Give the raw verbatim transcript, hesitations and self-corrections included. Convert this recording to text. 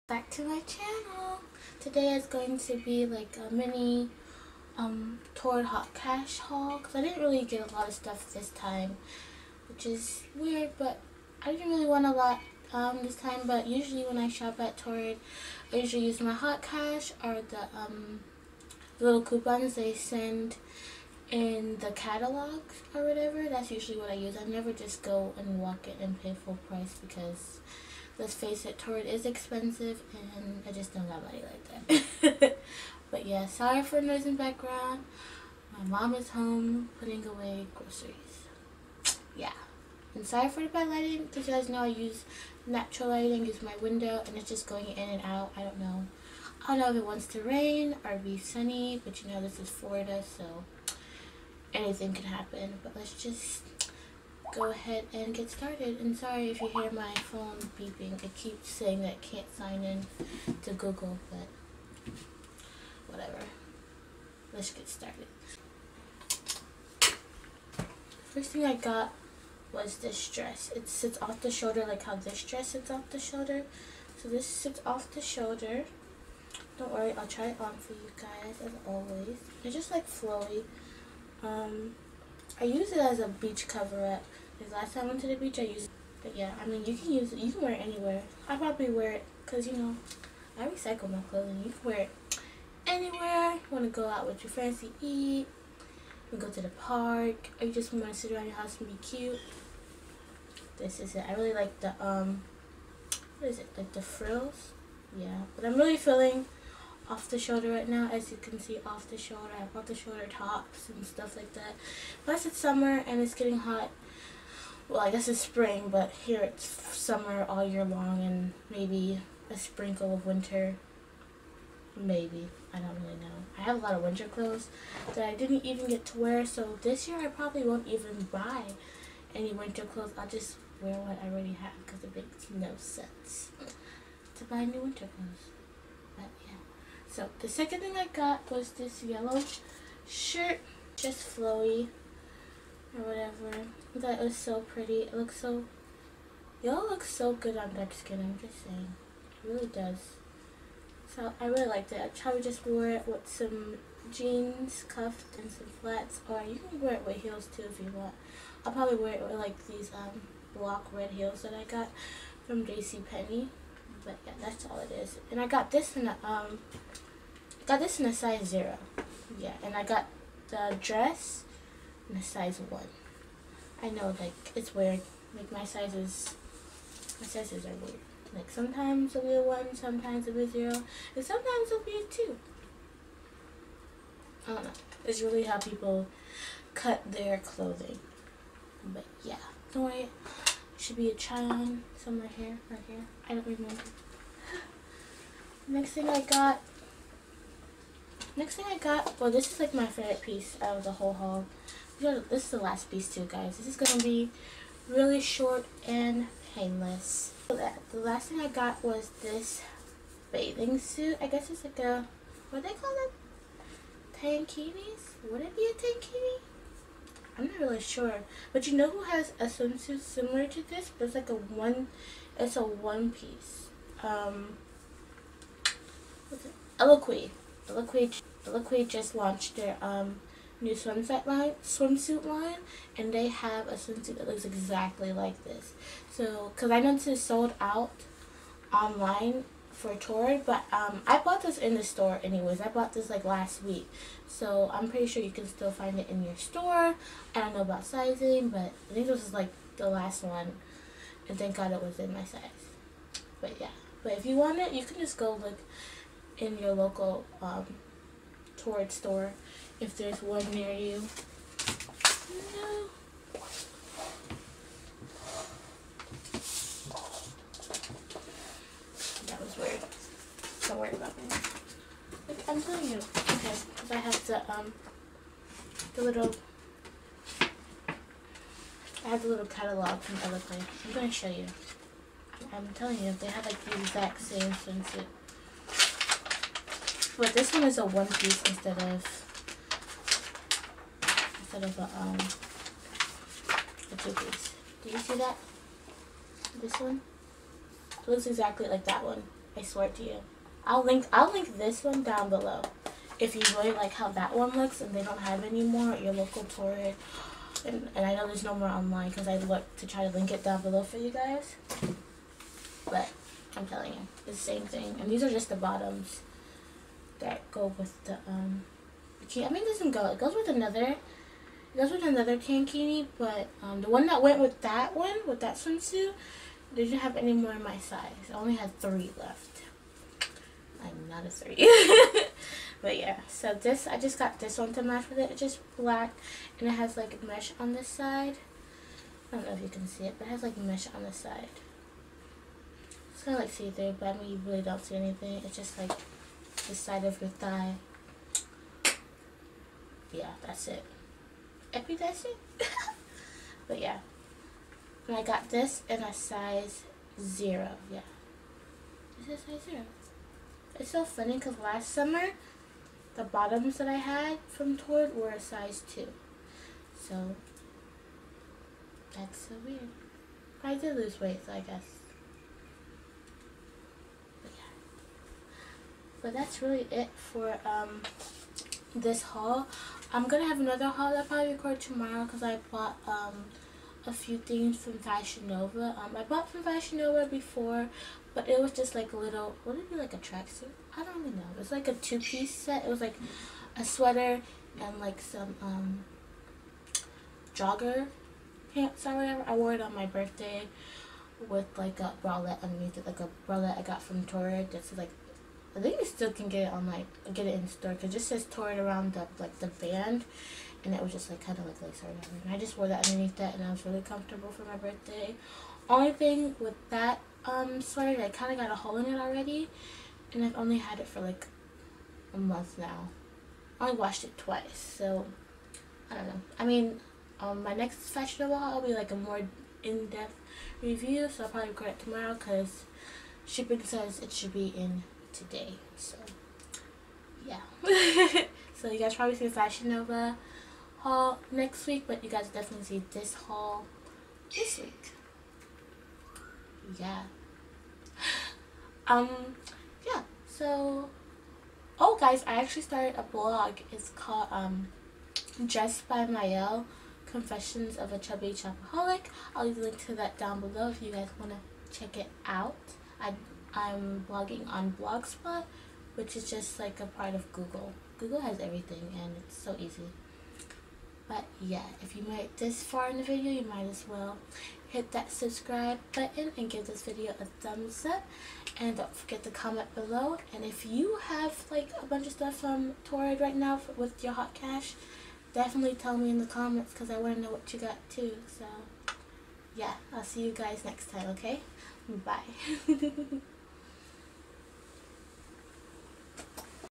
Back to my channel. Today is going to be like a mini um Torrid Hot Cash haul because I didn't really get a lot of stuff this time, which is weird, but I didn't really want a lot um this time. But usually when I shop at Torrid, I usually use my Hot Cash or the um little coupons they send in the catalog or whatever. That's usually what I use. I never just go and walk in and pay full price because, let's face it, Torrid is expensive and I just don't got money like that. But yeah, sorry for the noise in the background. My mom is home putting away groceries. Yeah. And sorry for the bad lighting, because you guys know I use natural lighting, use my window, and it's just going in and out. I don't know. I don't know if it wants to rain or be sunny, but you know this is Florida, so anything can happen. But let's just go ahead and get started. And sorry if you hear my phone beeping. It keeps saying that it can't sign in to Google, but whatever. Let's get started. First thing I got was this dress. It sits off the shoulder like how this dress sits off the shoulder. So this sits off the shoulder. Don't worry, I'll try it on for you guys as always. It's just like flowy. Um, I use it as a beach coverette. Because last time I went to the beach, I used it. But yeah, I mean, you can use it. You can wear it anywhere. I probably wear it because, you know, I recycle my clothing. You can wear it anywhere. You want to go out with your friends to eat. You go to the park. Or you just want to sit around your house and be cute. This is it. I really like the, um, what is it? Like the frills? Yeah. But I'm really feeling off the shoulder right now. As you can see, off the shoulder. I have off the shoulder tops and stuff like that. Plus it's summer and it's getting hot. Well, I guess it's spring, but here it's summer all year long and maybe a sprinkle of winter. Maybe. I don't really know. I have a lot of winter clothes that I didn't even get to wear, so this year I probably won't even buy any winter clothes. I'll just wear what I already have because it makes no sense to buy new winter clothes. But yeah. So the second thing I got was this yellow shirt, just flowy or whatever. I thought it was so pretty. It looks so, yellow looks so good on dark skin, I'm just saying. It really does. So I really liked it. I probably just wore it with some jeans, cuffed, and some flats. Or you can wear it with heels too if you want. I'll probably wear it with like these um block red heels that I got from JCPenney. But yeah, that's all it is. And I got this in a um got this in a size zero. Yeah, and I got the dress in a size one. I know, like, it's weird. Like, my sizes my sizes are weird. Like, sometimes it'll be a one, sometimes it'll be a zero, and sometimes it'll be a two. I don't know. It's really how people cut their clothing. But yeah, don't worry. It should be a try on somewhere here, right here. I don't remember. Next thing I got. Next thing I got. Well, this is like my favorite piece out of the whole haul. This is the last piece too, guys. This is gonna be really short and painless. The last thing I got was this bathing suit. I guess it's like a, what do they call them? Tankinis? Would it be a tankini? I'm not really sure. But you know who has a swimsuit similar to this? But it's like a one, it's a one piece. Um, what's it? Eloquii. Eloquii. Eloquii just launched their um new swimsuit line, swimsuit line, and they have a swimsuit that looks exactly like this. So, cause I know this is sold out online for Torrid, but um, I bought this in the store anyways. I bought this like last week, so I'm pretty sure you can still find it in your store. I don't know about sizing, but I think this is like the last one, and thank God it was in my size. But yeah, but if you want it, you can just go look in your local um, Torrid store if there's one near you. No. That was weird. Don't worry about me. Like, I'm telling you. Okay, because I have the um the little I have the little catalog from Eloquii. I'm gonna show you. I'm telling you, they have like the exact same swimsuit. But this one is a one piece instead of instead of a um a two piece. Do you see that? This one? It looks exactly like that one. I swear to you. I'll link I'll link this one down below. If you really like how that one looks and they don't have any more at your local Torrid. And, and I know there's no more online because I looked to try to link it down below for you guys. But I'm telling you, it's the same thing. And these are just the bottoms that go with the, um, I mean, it doesn't go. It goes with another, it goes with another tankini, but um, the one that went with that one, with that swimsuit, they didn't have any more in my size. I only had three left. I'm not a three. But yeah, so this, I just got this one to match with it. It's just black, and it has like mesh on this side. I don't know if you can see it, but it has like mesh on the side. It's kind of like see-through, but I mean, you really don't see anything. It's just like the side of your thigh. Yeah, that's it. Epi, that's it. But yeah. And I got this in a size zero. Yeah. This is size zero. It's so funny because last summer, the bottoms that I had from Torrid were a size two. So, that's so weird. I did lose weight, so I guess. But yeah. But that's really it for um this haul. I'm gonna have another haul I'll probably record tomorrow because I bought um a few things from Fashion Nova. Um, I bought from Fashion Nova before, but it was just like a little, would it be like a tracksuit? I don't even know. It was like a two-piece set. It was like a sweater and like some um jogger pants or whatever. I wore it on my birthday with like a bralette underneath it, like a bralette I got from Torrid. That's like, I think you still can get it on like, get it in store because it just says Torrid around the like the band, and it was just like kind of like lace or whatever. And I just wore that underneath that, and I was really comfortable for my birthday. Only thing with that um sweater, I kind of got a hole in it already, and I've only had it for like a month now. I only washed it twice, so I don't know. I mean, um, my next Fashion Nova haul will be like a more in-depth review, so I'll probably record it tomorrow because shipping says it should be in today. So yeah. So you guys probably see the Fashion Nova haul next week, but you guys definitely see this haul this week. Yeah. Um, yeah, so, oh guys, I actually started a blog. It's called, um, Dressed by Mael, Confessions of a Chubby Shopaholic. I'll leave a link to that down below if you guys want to check it out. I, I'm blogging on Blogspot, which is just like a part of Google. Google has everything, and it's so easy. But yeah, if you made it this far in the video, you might as well hit that subscribe button and give this video a thumbs up. And don't forget to comment below. And if you have like a bunch of stuff from Torrid right now for, with your hot cash, definitely tell me in the comments because I want to know what you got too. So yeah, I'll see you guys next time, okay? Bye.